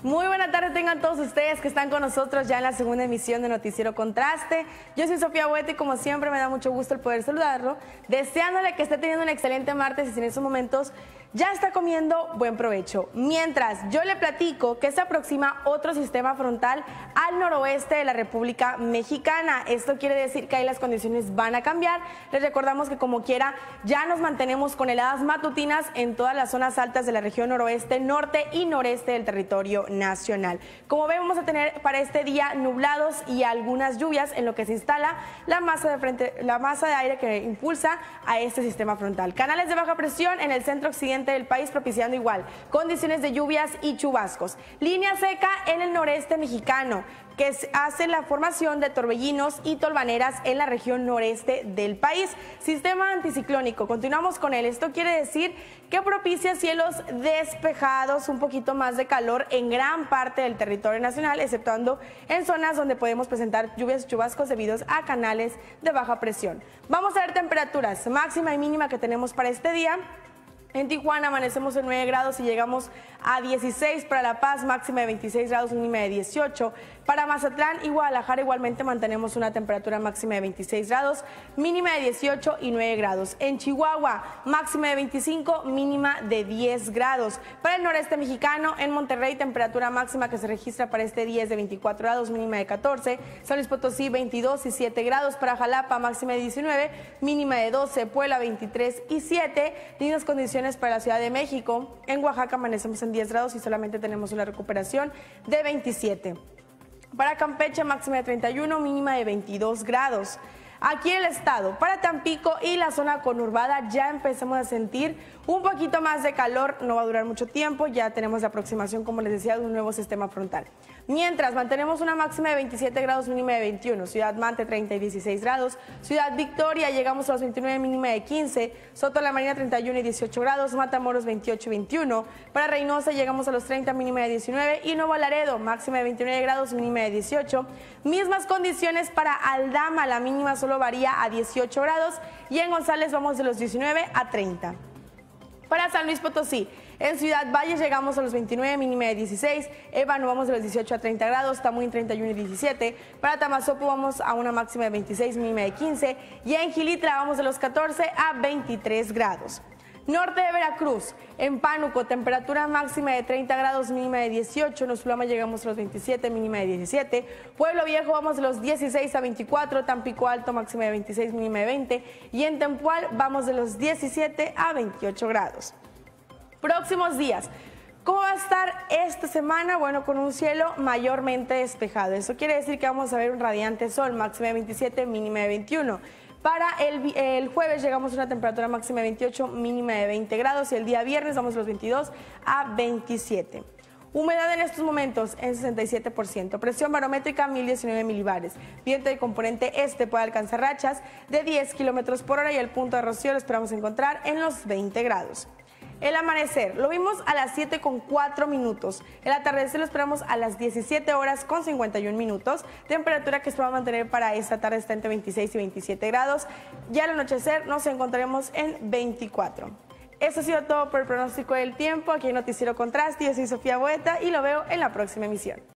Muy buena tarde tengan todos ustedes que están con nosotros ya en la segunda emisión de Noticiero Contraste. Yo soy Sofía Huete y como siempre me da mucho gusto el poder saludarlo, deseándole que esté teniendo un excelente martes y si en estos momentos ya está comiendo, buen provecho. Mientras yo le platico que se aproxima otro sistema frontal al noroeste de la República Mexicana. Esto quiere decir que ahí las condiciones van a cambiar. Les recordamos que como quiera ya nos mantenemos con heladas matutinas en todas las zonas altas de la región noroeste, norte y noreste del territorio nacional. Como ven, vamos a tener para este día nublados y algunas lluvias en lo que se instala la masa de aire que impulsa a este sistema frontal. Canales de baja presión en el centro occidente del país propiciando igual condiciones de lluvias y chubascos. Línea seca en el noreste mexicano que hace la formación de torbellinos y tolvaneras en la región noreste del país. Sistema anticiclónico, continuamos con él. Esto quiere decir que propicia cielos despejados, un poquito más de calor en gran parte del territorio nacional, exceptuando en zonas donde podemos presentar lluvias y chubascos debidos a canales de baja presión. Vamos a ver temperaturas máxima y mínima que tenemos para este día. En Tijuana amanecemos en 9 grados y llegamos a 16, para La Paz máxima de 26 grados, mínima de 18. Para Mazatlán y Guadalajara igualmente mantenemos una temperatura máxima de 26 grados, mínima de 18 y 9 grados. En Chihuahua máxima de 25, mínima de 10 grados. Para el noreste mexicano, en Monterrey temperatura máxima que se registra para este día es de 24 grados, mínima de 14. San Luis Potosí 22 y 7 grados. Para Jalapa máxima de 19, mínima de 12. Puebla 23 y 7. Lindas condiciones para la Ciudad de México. En Oaxaca amanecemos en 10 grados y solamente tenemos una recuperación de 27. Para Campeche máxima de 31, mínima de 22 grados. Aquí en el estado, para Tampico y la zona conurbada ya empezamos a sentir un poquito más de calor, no va a durar mucho tiempo, ya tenemos la aproximación, como les decía, de un nuevo sistema frontal. Mientras mantenemos una máxima de 27 grados, mínima de 21, Ciudad Mante 30 y 16 grados, Ciudad Victoria llegamos a los 29, mínima de 15, Soto la Marina 31 y 18 grados, Matamoros 28 y 21, para Reynosa llegamos a los 30, mínima de 19 y Nuevo Laredo máxima de 29 grados, mínima de 18, mismas condiciones para Aldama, la mínima solo varía a 18 grados y en González vamos de los 19 a 30. Para San Luis Potosí, en Ciudad Valles llegamos a los 29, mínima de 16, Ébano vamos de los 18 a 30 grados, Tamuín 31 y 17, para Tamazopo vamos a una máxima de 26, mínima de 15 y en Gilitla vamos de los 14 a 23 grados. Norte de Veracruz, en Pánuco, temperatura máxima de 30 grados, mínima de 18, en Usulama llegamos a los 27, mínima de 17, Pueblo Viejo vamos de los 16 a 24, Tampico Alto máxima de 26, mínima de 20 y en Tempual vamos de los 17 a 28 grados. Próximos días. ¿Cómo va a estar esta semana? Bueno, con un cielo mayormente despejado. Eso quiere decir que vamos a ver un radiante sol, máxima de 27, mínima de 21. Para el jueves llegamos a una temperatura máxima de 28, mínima de 20 grados y el día viernes vamos de los 22 a 27. Humedad en estos momentos en 67%, presión barométrica 1019 milibares, viento de componente este puede alcanzar rachas de 10 kilómetros por hora y el punto de rocío lo esperamos encontrar en los 20 grados. El amanecer lo vimos a las 7:04. El atardecer lo esperamos a las 17:51. Temperatura que esperamos mantener para esta tarde está entre 26 y 27 grados. Ya al anochecer nos encontraremos en 24. Eso ha sido todo por el pronóstico del tiempo aquí en Noticiero Contraste. Yo soy Sofía Huete y lo veo en la próxima emisión.